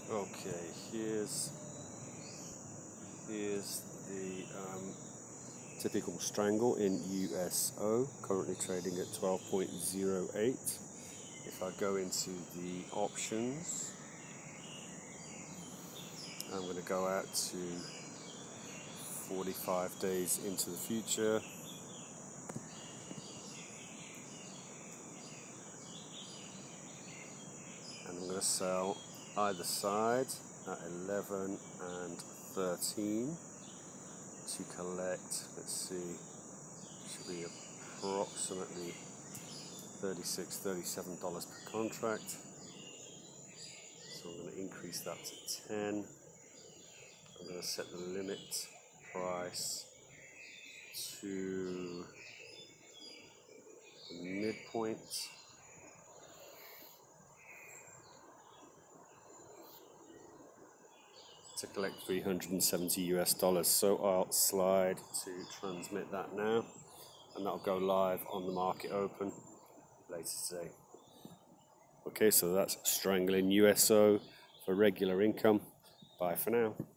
Okay, here's the typical strangle in USO, currently trading at 12.08. If I go into the options, I'm going to go out to 45 days into the future. And I'm going to sell either side at 11 and 13 to collect, let's see, should be approximately $37 per contract. So I'm going to increase that to 10. I'm going to set the limit price to the midpoint. To collect $370 US. So I'll slide to transmit that now, and that'll go live on the market open later today. Okay, so that's strangling USO for regular income. Bye for now.